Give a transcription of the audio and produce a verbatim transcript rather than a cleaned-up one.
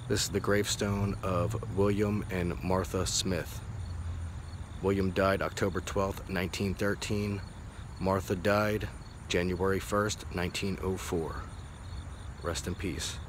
This is the gravestone of William and Martha Smith. William died October twelfth, nineteen thirteen. Martha died January first, nineteen oh four. Rest in peace.